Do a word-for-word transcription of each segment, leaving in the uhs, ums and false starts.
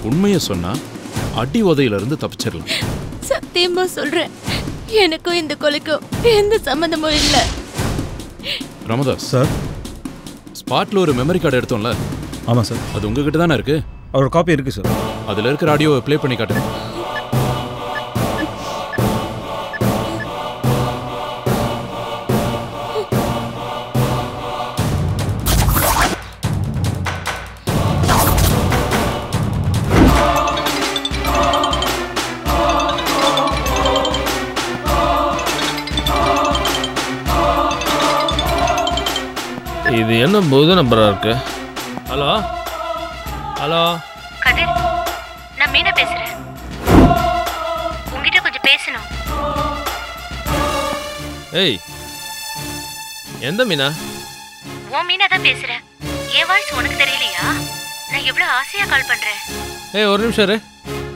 உண்மையை சொன்னா அடி உதையில இருந்து தப்பிச்சிடலாம். சத்தியமா சொல்றேன், எனக்கும் இந்த கொலைக்கும் எந்த சம்பந்தமும் இல்ல. ராமதாஸ் சார், ஸ்பாட்ல ஒரு மெமரி கார்டு எடுத்தோம்ல? ஆமா சார். அது உங்ககிட்ட தானே இருக்கு? அவரோட காப்பி இருக்கு சார். அதுல இருக்கிற ஆடியோவை ப்ளே பண்ணி காட்டுங்க. இது என்ன புது நம்பரா இருக்கு? ஹலோ ஹலோ கதிர், நான் மீனா பேசுறேன். உங்ககிட்ட கொஞ்சம் பேசணும். ஏய், எந்த மீனா? உன் மீனா தான் பேசுறேன். என் வாய்ஸ் உனக்கு தெரியலையா? நான் எவ்வளவு ஆசையா கால் பண்றேன். ஏய், ஒரு நிமிஷம் இரு.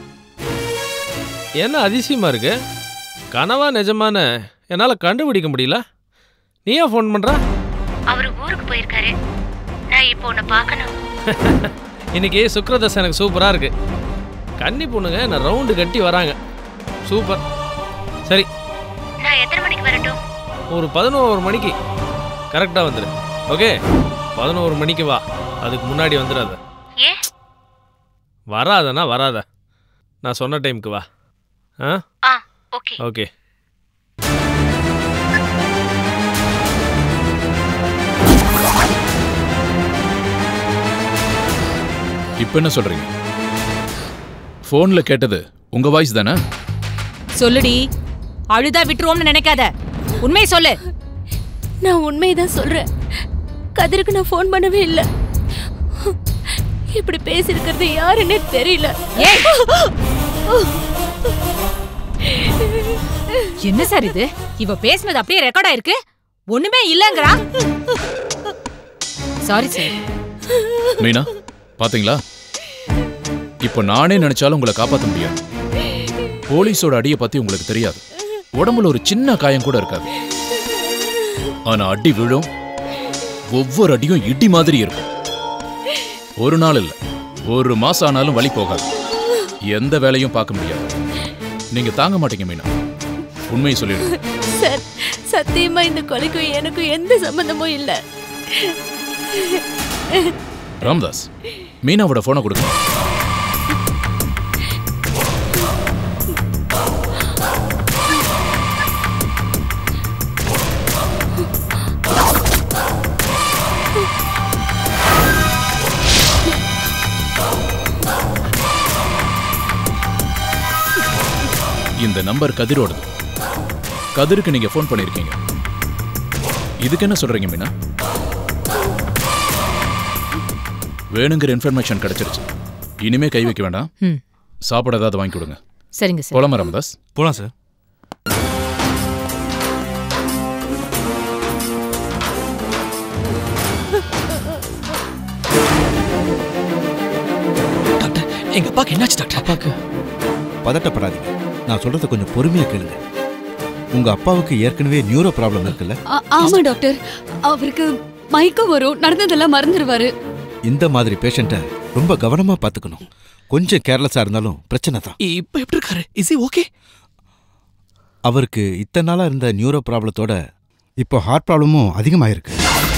என்ன அதிசயமா இருக்கு? கனவா நிஜமான என்னால் கண்டுபிடிக்க முடியல. நீ ஏன் ஃபோன் பண்ற? அவரு ஊருக்கு போயிருக்காரு. நான் இப்போ உன்னை பார்க்கணும். இன்னைக்கு சுக்ரதசை எனக்கு சூப்பராக இருக்கு. கன்னி பொண்ணுங்க நான் ரவுண்டு கட்டி வராங்க. சூப்பர். சரி, நான் எத்தனை மணிக்கு வரட்டும்? ஒரு பதினோரு மணிக்கு கரெக்டாக வந்துடு. ஓகே, பதினோரு மணிக்கு வா. அதுக்கு முன்னாடி வந்துடாத. ஏன்? வராதனா வராத. நான் சொன்ன டைமுக்கு வா. ஆ ஓகே ஓகே. இப்போ என்ன சொல்றீங்க? போன்ல கேட்டது உங்க வாய்ஸ் தானே? சொல்லுடி. அழுதா விட்டுருவோம்னு நினைக்காத, உண்மையை சொல்லு. நான் உண்மைதான் சொல்றேன். கதிருக்கு நான் ஃபோன் பண்ணவே இல்லை. இப்படி பேசிருக்கிறது யாருன்னே தெரியல. என்ன சார் இது? இவ பேசினது அப்படியே ரெக்கார்ட் ஆயிருக்கு. ஒண்ணுமே இல்லங்கறா. Sorry sir. மீனா, பாத்தீங்களா? இப்போ நானே நினைச்சாலும் உங்களை காப்பாற்ற முடியாது. போலீஸோட அடியை பத்தி உங்களுக்கு தெரியாது. உடம்புல ஒரு சின்ன காயம் கூட இருக்காது. ஆனா அடி விழும். ஒவ்வொரு அடியும் இடி மாதிரி இருக்கும். ஒரு நாள் இல்ல, ஒரு மாசம் ஆனாலும் வலி போகாது. எந்த வேலையும் பார்க்க முடியாது. நீங்க தாங்க மாட்டீங்க மீனா. உண்மையை சொல்லிடுங்க சார். சத்தியமா இந்த கொலைக்கும் எனக்கும் எந்த சம்பந்தமும் இல்ல. ராமதாஸ், மீனாவோட போனை கொடுங்க. இந்த நம்பர் கதிரோடது. கதிருக்கு நீங்க போன் பண்ணிருக்கீங்க. இதுக்கு என்ன சொல்றீங்க மீனா? வேணுங்கிற இன்ஃபர்மேஷன் கிடைச்சிருச்சு. இனிமே கை வைக்க வேண்டாம். சாப்பாடு ஏதாவது வாங்கி கொடுங்க. சரிங்க சார். போலாமா ராமதாஸ்? போலாம் சார். டாக்டர், எங்க அப்பாக்கு என்னாச்சு டாக்டர்? அப்பாக்கு பதட்டப்படாதீங்க. நான் சொல்றத கொஞ்சம் பொறுமையா கேளுங்க. உங்க அப்பாவுக்கு ஏற்கனவே நியூரோ ப்ராப்ளம் இருக்குல்ல? ஆமா டாக்டர். அவருக்கு மயக்கம் வரும், நடந்ததெல்லாம் மறந்துடுவாரு. இந்த மாதிரி பேஷண்ட்டை ரொம்ப கவனமா பாத்துக்கணும். கொஞ்சம் கேர்லெஸ்ஸா இருந்தாலும் பிரச்சனை தான். இப்ப எப்படி இருக்காரு? Is he okay? அவருக்கு இத்தனை நாளா இருந்த நியூரோ ப்ராப்ளத்தோட இப்போ ஹார்ட் ப்ராப்ளமும் அதிகமாயிருக்கு.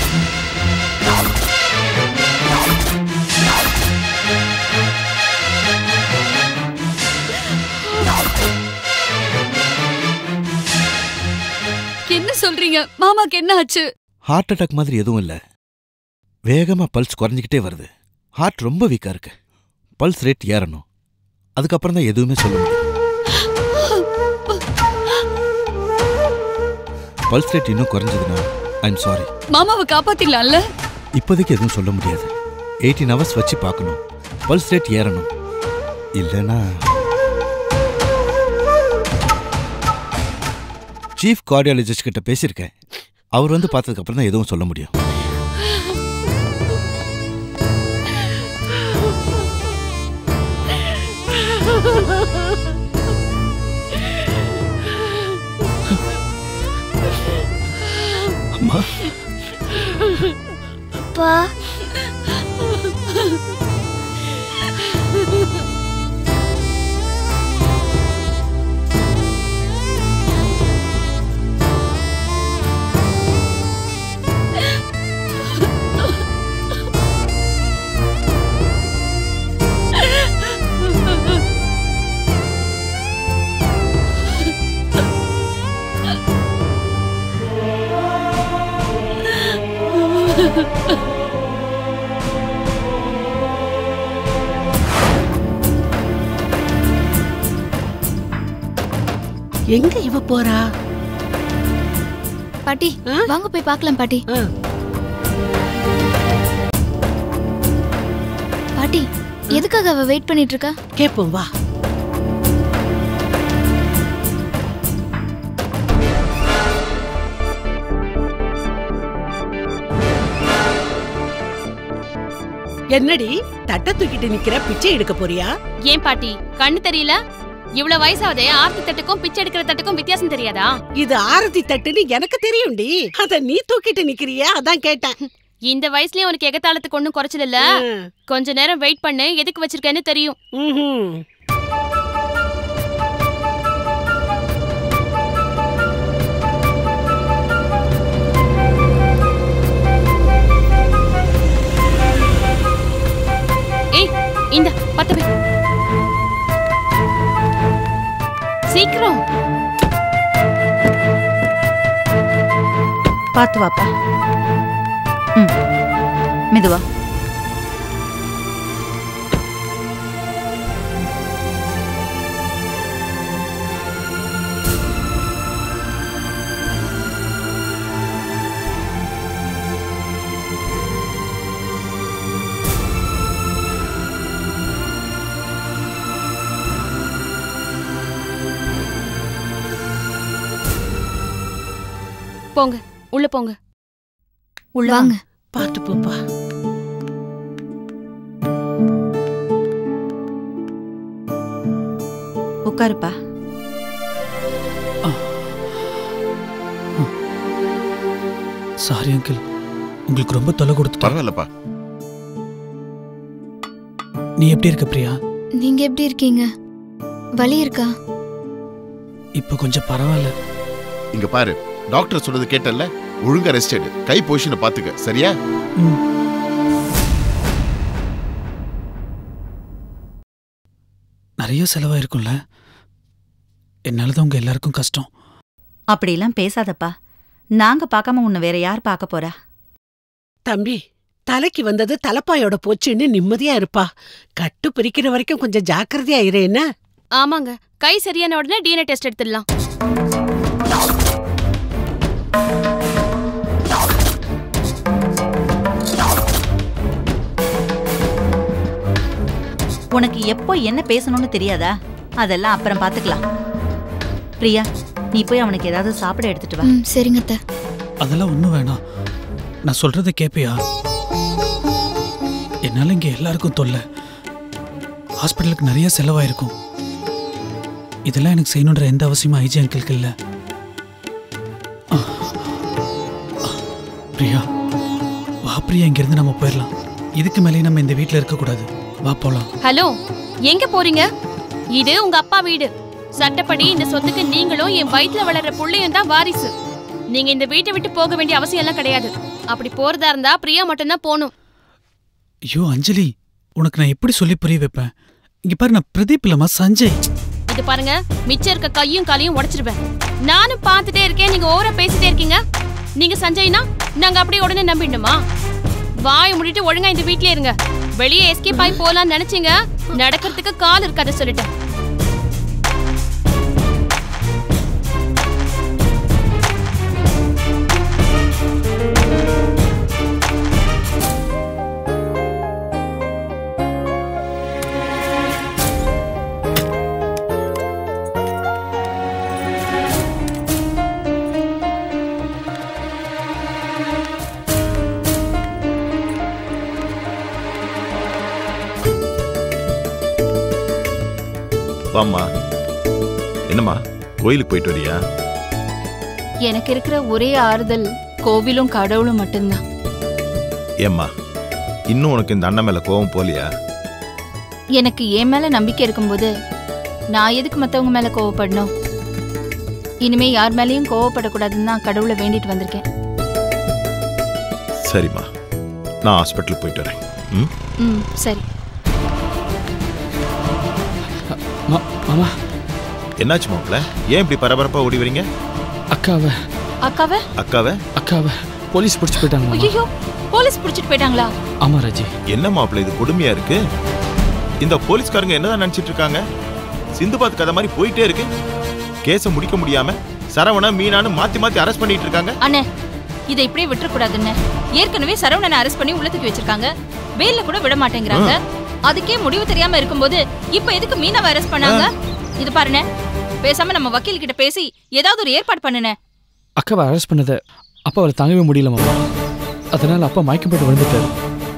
என்ன சொல்றீங்க? மாமாக்கு என்ன ஆச்சு? ஹார்ட் அட்டாக் மாதிரி எதுவும் இல்ல. வேகமா பல்ஸ் குறைஞ்சிக்கிட்டே வருது. ஹார்ட் ரொம்ப வீக்கா இருக்கு. பல்ஸ் ரேட் ஏறணும். அதுக்கப்புறம் தான் எதுவுமே சொல்ல முடியும். பல்ஸ் ரேட் இன்னும் குறைஞ்சதுன்னா ஐ எம் சாரி. மாமாவை காப்பாத்திடலாம்ல? இப்போதைக்கு எதுவும் சொல்ல முடியாது. எயிட்டீன் ஹவர்ஸ் வச்சு பார்க்கணும். பல்ஸ் ரேட் ஏறணும். இல்லைன்னா சீஃப் கார்டியாலஜிஸ்ட் கிட்ட பேசியிருக்கேன். அவர் வந்து பார்த்ததுக்கு அப்புறம் தான் எதுவும் சொல்ல முடியும். அம்மா, அப்பா, எங்க இவ போறா? பாட்டி வாங்க போய் பார்க்கலாம் பாட்டி. பாட்டி எதுக்காக அவ வெயிட் பண்ணிட்டு இருக்கா? கேப்போம் வா. என்னடி தட்ட தூக்கிட்டு நிக்கிற? பிச்சை எடுக்க போறியா? ஏன் பாட்டி கண்ணு தெரியல? இவ்வளவு வயசாவதே ஆர்த்தி தட்டுக்கும் பிச்சை எடுக்கிற தட்டுக்கும் வித்தியாசம் தெரியாதா? இது ஆரத்தி தட்டுன்னு எனக்கு தெரியும்டி. அத நீ தூக்கிட்டு நிக்கிறியா அதான் கேட்டேன். இந்த வயசுலயும் உனக்கு எகத்தாளத்துக்கு ஒண்ணும் குறைச்சல் இல்ல. கொஞ்ச நேரம் வெயிட் பண்ணு, எதுக்கு வச்சிருக்கேன்னு தெரியும். ஏய் இந்த பத்து பேர் சீக்கிரம் பாத்து வாப்பா. ம் மெதுவா. போங்க உள்ள போங்க. உள்ள வாங்க. பாத்து போப்பா. உட்காருப்பா. சாரி அங்கிள், உங்களுக்கு ரொம்ப தொலை கொடுத்து. பரவாயில்லப்பா. நீ எப்படி இருக்க பிரியா? நீங்க எப்படி இருக்கீங்க? வலி இருக்கா? இப்ப கொஞ்சம் பரவாயில்ல. இங்க பாரு, டாக்டர் சொல்றது கேட்டல்ல, ஒழுங்கா ரெஸ்ட் எடு. கை பொசிஷனை பாத்துக்க, சரியா? நிறைய செலவாயிருக்கும்ல, என்னாலதான் உங்க எல்லாருக்கும் கஷ்டம். அப்படிலாம் பேசாதப்பா. நாங்க பார்க்காம உன்னை வேற யார் பார்க்க போறா? தம்பி, தலைக்கு வந்தது தலைப்பாயோட போச்சுன்னு நிம்மதியா இருப்பா. கட்டு பிரிக்கிற வரைக்கும் கொஞ்சம் ஜாக்கிரதையா இரு. என்ன? ஆமாங்க, கை சரியான உடனே டிஎன்ஏ டெஸ்ட் எடுத்துடலாம். உனக்கு எப்போ என்ன பேசணும்னு தெரியாதா? அதெல்லாம் அப்புறம் பாத்துக்கலாம். பிரியா, நீ போய் அவனுக்கு ஏதாவது சாப்பிட எடுத்துட்டு வா. சரிங்க அத்தை. அதெல்லாம் ஒண்ணும் வேணாம். நான் சொல்றதை கேப்பியா? என்னால இங்க எல்லாருக்கும் தொல்லை. ஹாஸ்பிட்டலுக்கு நிறைய செலவாயிருக்கும். இதெல்லாம் எனக்கு செய்யணுன்ற எந்த அவசியமும் ஐஜி அங்கிளுக்கு இல்ல. பிரியா வா பிரியா, இங்கிருந்து நம்ம போயிடலாம். இதுக்கு மேலே நம்ம இந்த வீட்டுல இருக்க கூடாது. வா போலாம். ஹலோ, எங்க போறீங்க? இது உங்க அப்பா வீடு. சட்டப்படி இந்த சொத்துக்கு நீங்களும் என் வயிற்றுல வளர்ற புள்ளையும் தான் வாரிசு. நீங்க இந்த வீட்டை விட்டு போக வேண்டிய அவசியம் எல்லாம் கிடையாது. அப்படி போறதா இருந்தா பிரியா மட்டும்தான் போகணும். ஐயோ அஞ்சலி, உனக்கு நான் எப்படி சொல்லி புரிய வைப்பேன்? இங்க பாரு, நான் பிரதீப் இல்லம்மா, சஞ்சய். இது பாருங்க, மிச்சம் இருக்க கையும் காலையும் உடைச்சிருவேன். நானும் பார்த்துட்டே இருக்கேன், நீங்க ஓவரா பேசிட்டே இருக்கீங்க. நீங்க சஞ்சய்னா நாங்க அப்படியே உடனே நம்பிடணுமா? வாயை முடிட்டு ஒழுங்கா இந்த வீட்லயே இருங்க. வெளியே எஸ்கேப் ஆகி போலான்னு நினைச்சீங்க, நடக்கிறதுக்கு கால் இருக்காத சொல்லிட்டேன். வாம்மா. என்னம்மா, கோயிலுக்கு போயிட்டு வரியா? எனக்கு இருக்கிற ஒரே ஆறுதல் கோவிலும் கடவுளும் மட்டும்தான். ஏம்மா, இன்னும் உனக்கு இந்த அண்ணன் மேல கோவம் போலியா? எனக்கு என் மேல நம்பிக்கை இருக்கும்போது நான் எதுக்கு மத்தவங்க மேல கோவப்படணும்? இனிமே யார் மேலேயும் கோவப்படக்கூடாதுன்னு தான் கடவுளை வேண்டிட்டு வந்திருக்கேன். சரிம்மா, நான் ஹாஸ்பிட்டலுக்கு போயிட்டு வரேன். ம் ம் சரி. மாமா, என்னாச்சு மாப்பிள்ள? ஏன் இப்படி பரபரப்பா ஓடி வரீங்க? அக்காவை அக்காவை அக்காவை அக்காவை போலீஸ் பிடிச்சு போயிட்டாங்க. ஐயோ, போலீஸ் பிடிச்சிட்டு போயிட்டாங்களா? ஆமா ராஜி. என்ன மாப்பிள்ள, இது கொடுமையா இருக்கு. இந்த போலீஸ்காரங்க என்னதான் நினைச்சிட்டு இருக்காங்க? சிந்து பாத் கதை மாதிரி போயிட்டே இருக்கு. கேஸ முடிக்க முடியாம சரவண மீனான்னு மாத்தி மாத்தி அரெஸ்ட் பண்ணிட்டு இருக்காங்க. அண்ணே இதை இப்படியே விட்டுறக்கூடாதுன்னு ஏற்கனவே சரவணனை அரெஸ்ட் பண்ணி உள்ள தூக்கி வச்சிருக்காங்க. வெயில்ல கூட விட மாட்டேங்கிறாங்க. அதுக்கே முடிவு தெரியாம இருக்கும்போது இப்ப எதுக்கு மீனாவை அரெஸ்ட் பண்ணாங்க? இது பாருண்ணே, பேசாம நம்ம வக்கீல் கிட்ட பேசி ஏதாவது ஒரு ஏற்பாடு பண்ணுனே. அக்காவை அரெஸ்ட் பண்ணதை அப்பா அவளை தாங்கவே முடியல மாமா. அதனால அப்பா மயக்கம் போட்டு விழுந்துட்டாரு.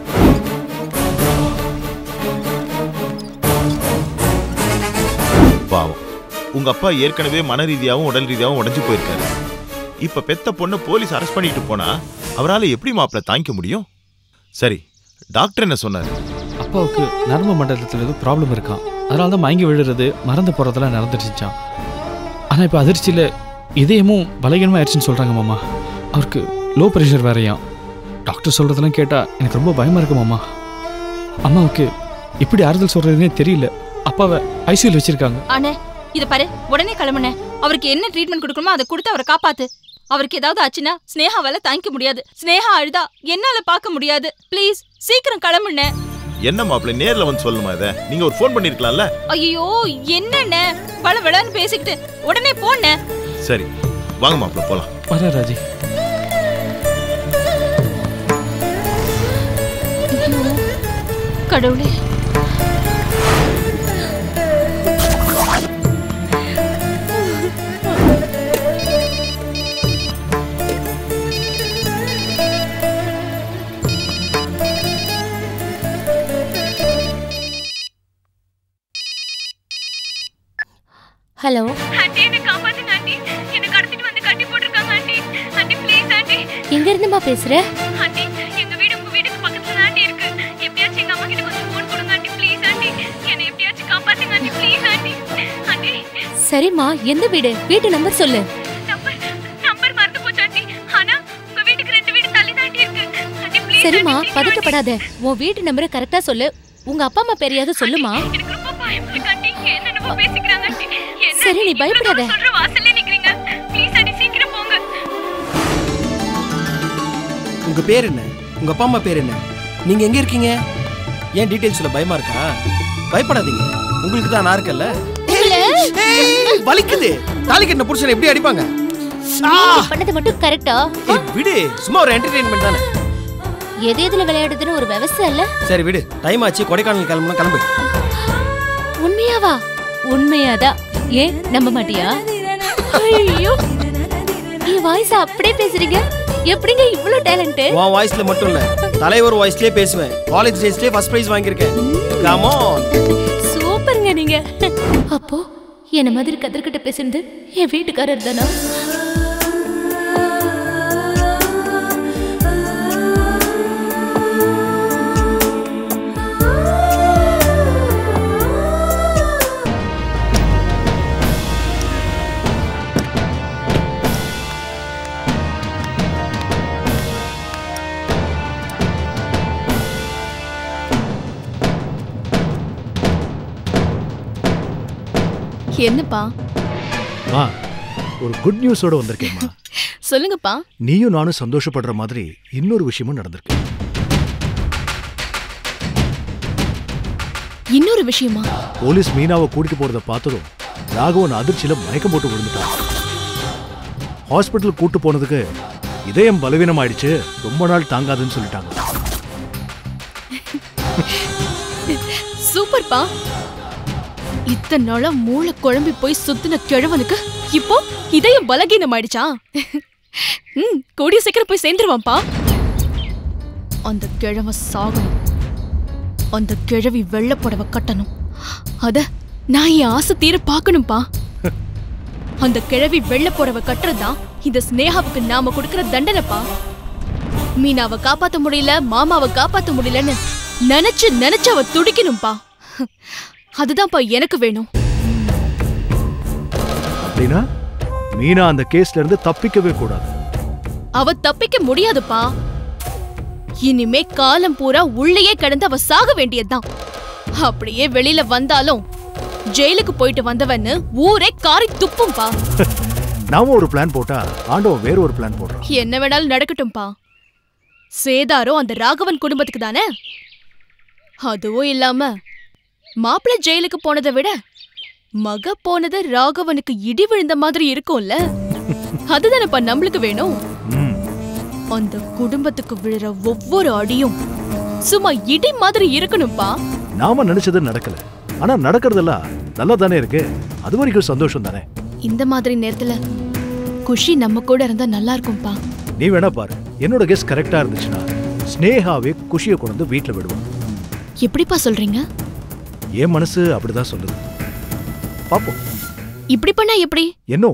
பாவம், உங்க அப்பா ஏற்கனவே மன ரீதியாவும் உடல் ரீதியாவும் உடைஞ்சு போயிருக்காரு. இப்ப பெத்த பொண்ணு போலீஸ் அரெஸ்ட் பண்ணிட்டு போனா அவரால் எப்படி மாப்பிள்ள தாங்கிக்க முடியும்? சரி, டாக்டர் என்ன சொன்னாரு? அப்பாவுக்கு நரம்பு மண்டலத்தில் ஏதோ ப்ராப்ளம் இருக்கான். அதனால தான் மயங்கி விழுறது மறந்து போகிறதெல்லாம் நடந்துருச்சான். ஆனால் இப்போ அதிர்ச்சியில் இதயமும் பலகீனமாக ஆயிடுச்சுன்னு சொல்கிறாங்க மாமா. அவருக்கு லோ ப்ரெஷர் வேறையாம். டாக்டர் சொல்கிறதெல்லாம் கேட்டால் எனக்கு ரொம்ப பயமாக இருக்கு மாமா. அம்மாவுக்கு எப்படி ஆறுதல் சொல்கிறதுனே தெரியல. அப்பாவை ஐசியூவில் வச்சுருக்காங்க. அண்ணே இதை பாரு, உடனே கிளம்புனே. அவருக்கு என்ன ட்ரீட்மெண்ட் கொடுக்கணுமோ அதை கொடுத்து அவரை காப்பாத்து. அவருக்கு ஏதாவது ஆச்சுன்னா ஸ்னேகாவால தாங்கிக்க முடியாது. ஸ்னேகா அழுதா என்னால பார்க்க முடியாது. ப்ளீஸ் சீக்கிரம் கிளம்புனே. என்ன மாப்பிள்ள நேர்ல வந்து சொல்லுமா? இதை நீங்க ஒரு ஃபோன் பண்ணிருக்கலாம்ல. ஐயோ என்னண்ணே பல விளையான்னு பேசிக்கிட்டு உடனே போனே. சரி வாங்க மாப்பிள்ள போலாம். வர ராஜி. கடவுளே, ஹலோ ஆண்டி, என்ன காப்பாத்துங்க ஆண்டி. என்ன கடத்திட்டு வந்து கட்டி போட்டுருக்காங்க ஆண்டி. Aunty please aunty. எங்க இருந்துமா பேசுற? ஆண்டி எங்க வீடு உங்க வீட்டுக்கு பக்கத்துல தான் ஆண்டி இருக்கு. எப்படியாச்சும் எங்க அம்மா கிட்ட கொஞ்சம் ஃபோன் கொடுங்க ஆண்டி ப்ளீஸ் ஆண்டி. என்ன எப்படியாச்சும் காப்பாத்துங்க ஆண்டி ப்ளீஸ் ஆண்டி. ஆண்டி சரிம்மா, எந்த வீடு? வீட்டு நம்பர் சொல்லு. நம்பர் நம்பர் மறந்து போச்சு ஆண்டி. ஆனா உங்க வீட்டுக்கு ரெண்டு வீடு தள்ளி தான் ஆண்டி இருக்கு. Aunty please. சரிம்மா, பதட்டப்படாத. உன் வீட்டு நம்பரை கரெக்டா சொல்லு. உங்க அப்பா அம்மா பேரையாவது சொல்லுமா. எனக்கு ரொம்ப பயமா இருக்கு ஆண்டி. என்னென்னமோ பேசிக்கிறாங்க ஆண்டி. சரி நீ பயப்படாத. சொல்ற வாசல்ல நிக்கிறீங்க. ப்ளீஸ் ஆண்டி சீக்கிரம் போங்க. உங்க பேர் என்ன? உங்க அப்பா அம்மா பேர் என்ன? நீங்க எங்க இருக்கீங்க? ஏன் டீடைல்ஸ்ல பயமா இருக்கா? பயப்படாதீங்க, உங்களுக்கு தான் நான் இருக்கேன்ல. வலிக்குது. தாலி கட்டின புருஷனை எப்படி அடிப்பாங்க? பண்ணது மட்டும் கரெக்டா? விடு, சும்மா ஒரு என்டர்டெயின்மெண்ட் தானே. எது எதுல விளையாடுதுன்னு ஒரு விவசாயம் இல்ல. சரி விடு, டைம் ஆச்சு. கொடைக்கானல் கிளம்பணும், கிளம்பு. உண்மையாவா? உண்மையாதான். ஏன் நம்ப மாட்டியா? ஐயோ, நீ வாய்ஸ் அப்படியே பேசுறீங்க. எப்படிங்க இவ்ளோ டேலண்ட்? உன் வாய்ஸ்ல மட்டும் இல்ல, தலைவர் வாய்ஸ்லயே பேசுவேன். காலேஜ் டேஸ்லயே ஃபர்ஸ்ட் பிரைஸ் வாங்கியிருக்கேன். Come on. சூப்பர்ங்க நீங்க. அப்போ என்ன மாதிரி கதர்கிட்ட பேசுறது என் வீட்டுக்காரர் தானா? என்னப்பா? மா, ஒரு குட் நியூஸோட வந்திருக்கேம்மா. சொல்லுங்கப்பா. நீயும் நானும் சந்தோஷப்படுற மாதிரி இன்னொரு விஷயமும் நடந்திருக்கு. இன்னொரு விஷயமா? போலீஸ் மீனாவை கூட்டிட்டு போறத பார்த்ததும் ராகவன் அதிர்ச்சியில மயக்கம் போட்டு விழுந்துட்டான். ஹாஸ்பிட்டல் கூட்டு போனதுக்கு இதயம் பலவீனம் ஆயிடுச்சு, ரொம்ப நாள் தாங்காதுன்னு சொல்லிட்டாங்க. சூப்பர்ப்பா. இத்தனை நாளா மூளை குழம்பி போய் சுத்தின கிழவனுக்கு இப்போ இதயம் பலகீனம் ஆயிடுச்சா? ம், கூடிய சீக்கிரம் போய் சேர்ந்துருவான்ப்பா. அந்த கிழவ சாகணும். அந்த கிழவி வெள்ளை புடவை கட்டணும். அத நான் என் ஆசை தீர பாக்கணும்பா. அந்த கிழவி வெள்ளை புடவை கட்டுறதுதான் இந்த ஸ்னேகாவுக்கு நாம கொடுக்கிற தண்டனைப்பா. மீனாவை காப்பாத்த முடியல, மாமாவை காப்பாத்த முடியலன்னு நினைச்சு நினைச்சு அவ துடிக்கணும்பா. அதுதான்ப்பா எனக்கு வேணும். அப்படின்னா மீனா அந்த கேஸ்ல இருந்து தப்பிக்கவே கூடாது. அவ தப்பிக்க முடியாதுப்பா. இனிமே காலம் பூரா உள்ளேயே கிடந்து அவ சாக வேண்டியதுதான். அப்படியே வெளியில வந்தாலும் ஜெயிலுக்கு போயிட்டு வந்தவன்னு ஊரே காரி துப்பும்பா. நாம ஒரு பிளான் போட்டா ஆண்டவன் வேற ஒரு பிளான் போடுறான். என்ன வேணாலும் நடக்கட்டும்பா. சேதாரோ அந்த ராகவன் குடும்பத்துக்கு தானே. அதுவும் இல்லாம மாப்பிள்ளை ஜெயிலுக்கு போனதை விட மக போனது ராகவனுக்கு இடி விழுந்த மாதிரி இருக்கும்ல, அதுதானப்பா நம்மளுக்கு வேணும். அந்த குடும்பத்துக்கு விழுற ஒவ்வொரு அடியும் சும்மா இடி மாதிரி இருக்கணும்பா. நாம நினைச்சது நடக்கல, ஆனா நடக்கிறதெல்லாம் நல்லா தானே இருக்கு. அது வரைக்கும் சந்தோஷம் தானே. இந்த மாதிரி நேரத்துல குஷி நம்ம கூட இருந்தா நல்லா இருக்கும்பா. நீ வேணா பாரு, என்னோட கெஸ் கரெக்டா இருந்துச்சுன்னா ஸ்னேகாவே குஷியை கொண்டு வந்து வீட்டுல விடுவோம். எப்படிப்பா சொல்றீங்க? என் மனசு அப்படிதான் சொல்லுது. பாப்போம். இப்படி பண்ணா எப்படி? என்ன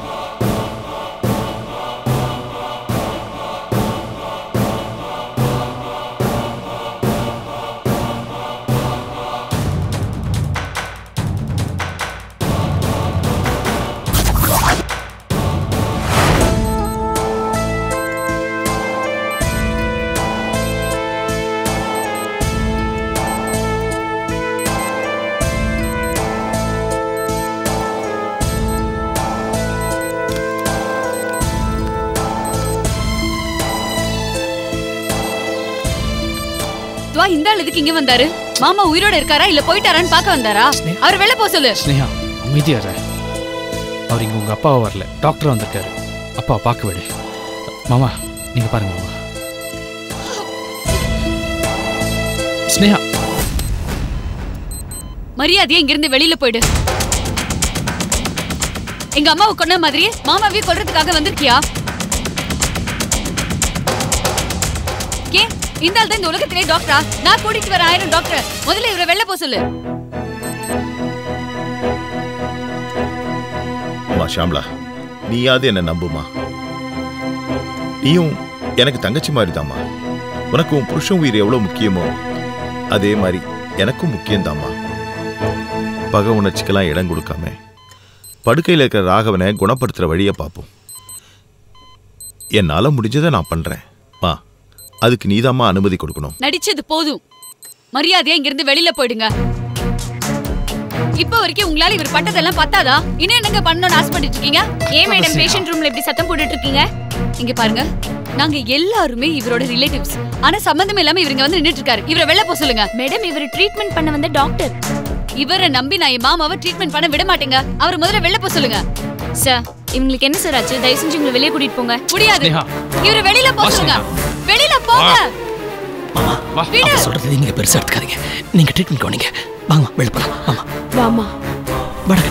இந்த ஆள் எதுக்கு இங்க வந்தாரு? மாமா உயிரோட இருக்காரா இல்ல போயிட்டாரான்னு பாக்க வந்தாரா? அவர் வெளில போ சொல்லு. ஸ்னேகா அமைதியா இரு. அவர் இங்க உங்க அப்பாவை வரல, டாக்டர் வந்திருக்காரு. அப்பா பார்க்க விடு. மாமா நீங்க பாருங்க மாமா. ஸ்னேகா மரியாதையா இங்க இருந்து வெளியில போயிடு. எங்க அம்மாவை கொன்ன மாதிரி மாமாவையே கொல்றதுக்காக வந்திருக்கியா? கே இந்த ஆள் தான் இந்த உலகத்திலே டாக்டரா? நான் கூட்டிட்டு வர ஆயிரம் டாக்டர். முதல்ல இவரை வெளில போ சொல்லு. அம்மா ஷாம்லா, நீயாவது என்ன நம்புமா. நீயும் எனக்கு தங்கச்சி மாதிரி தாம்மா. உனக்கு உன் புருஷன் உயிர் எவ்வளவு முக்கியமோ அதே மாதிரி எனக்கும் முக்கியம்தாம்மா. பகை உணர்ச்சிக்கெல்லாம் இடம் கொடுக்காம படுக்கையில் இருக்கிற ராகவனை குணப்படுத்துற வழியை பார்ப்போம். என்னால முடிஞ்சதை நான் பண்றேன். மா, அதுக்கு நீதாம்மா அனுமதி கொடுக்கணும். நடிச்சது போதும். மரியாதையா இங்க இருந்து வெளியில போயிடுங்க. இப்ப வரைக்கும் உங்களால இவர் பட்டதெல்லாம் பத்தாதா? இன்னும் என்னங்க பண்ணணும்னு ஆசைப்பட்டு இருக்கீங்க? ஏன் மேடம் பேஷண்ட் ரூம்ல இப்படி சத்தம் போட்டுட்டு இருக்கீங்க? இங்க பாருங்க, நாங்க எல்லாருமே இவரோட ரிலேட்டிவ்ஸ். ஆனா சம்பந்தம் இல்லாம இவங்க வந்து நின்னுட்டு இருக்காரு. இவரை வெளில போ சொல்லுங்க. மேடம் இவர் ட்ரீட்மெண்ட் பண்ண வந்த டாக்டர். இவரை நம்பி நான் என் மாமாவை ட்ரீட்மெண்ட் பண்ண விட மாட்டேங்க. அவர் முதல்ல வெளில போ சொல்லுங்க. சார் இவங்களுக்கு என்ன சார் ஆச்சு? தயவு செஞ்சு உங்களை வெளியே கூட்டிட்டு போங்க. முடியாது. இவரை வெளியில போ சொல்லுங்க. வெளியில போங்க. மாமா அப்பா சொல்றது நீங்க பெருசா எடுத்துக்காதீங்க. நீங்க ட்ரீட்மெண்ட் கவனிங்க. வாங்க வெளிய போலாம். மாமா வாமா. வடக்கு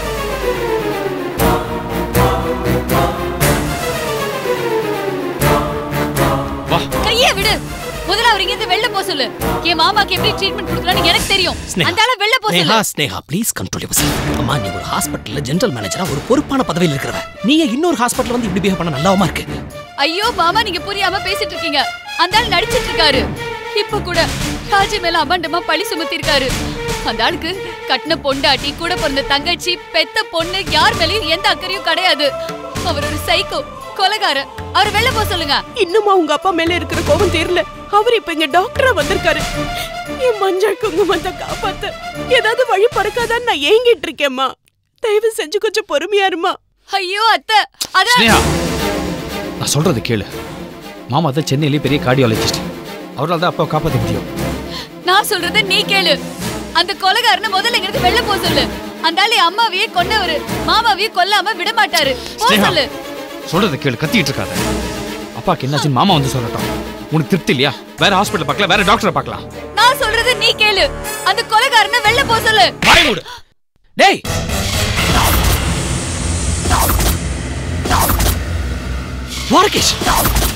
வா. கையை விடு. முதல்ல அவர் இங்க இருந்து வெளில போ சொல்லு. என் மாமாக்கு எப்படி ட்ரீட்மெண்ட் கொடுக்கலாம்னு எனக்கு தெரியும். அந்தால வெளில போ சொல்லு. Sneha Sneha please control yourself. அம்மா நீ ஒரு ஹாஸ்பிடல்ல ஜெனரல் மேனேஜரா ஒரு பொறுப்பான பதவியில் இருக்கறவ. நீங்க இன்னொரு ஹாஸ்பிடல்ல வந்து இப்படி பிஹேவ் பண்ண நல்லாவமா இருக்கு. ஐயோ மாமா, நீங்க புரியாம பேசிட்டு இருக்கீங்க. அந்தால நடிச்சிட்டு இருக்காரு. இப்ப கூட ராஜி மேல அபண்டமா பழி சுமத்தி இருக்காரு. அந்த ஆளுக்கு கட்டின பொண்டாட்டி, கூட பிறந்த தங்கச்சி, பெத்த பொண்ணு யார் மேலயும் எந்த அக்கறையும் கிடையாது. அவர் ஒரு சைக்கோ, கொலைகார. அவர் வெளில போ சொல்லுங்க. இன்னுமா உங்க அப்பா மேல இருக்கிற கோபம் தெரியல? அவர் இப்ப இங்க டாக்டரா வந்திருக்காரு. என் மஞ்சள் குங்குமத்தை காப்பாத்த ஏதாவது வழி பறக்காதான்னு நான் ஏங்கிட்டு இருக்கேம்மா. தயவு செஞ்சு கொஞ்சம் பொறுமையா இருமா. ஐயோ அத்தை, அதான் ஸ்னேகா நான் சொல்றது கேளு. மாமா தான் சென்னையிலேயே பெரிய கார்டியாலஜிஸ்ட். அவரால் தான் அப்பாவை காப்பாற்ற முடியும். நான் சொல்றத நீ கேளு. அந்த கொலைகாரனை முதல்ல இங்க இருந்து வெளில போ சொல்லு. அந்த ஆளு அம்மாவையே கொன்னவரு, மாமாவையே கொல்லாம விட மாட்டாரு. போ சொல்லு. சொல்றது கேளு, கத்திட்டு இருக்காத. அப்பாக்கு என்னாச்சுன்னு மாமா வந்து சொல்லட்டும். உனக்கு திருப்தி இல்லையா? வேற ஹாஸ்பிட்டல் பார்க்கலாம், வேற டாக்டரை பார்க்கலாம். நான் சொல்றது நீ கேளு. அந்த கொலைகாரனை வெளில போ சொல்லு. வாய் மூடு. டேய் வாரகேஷ்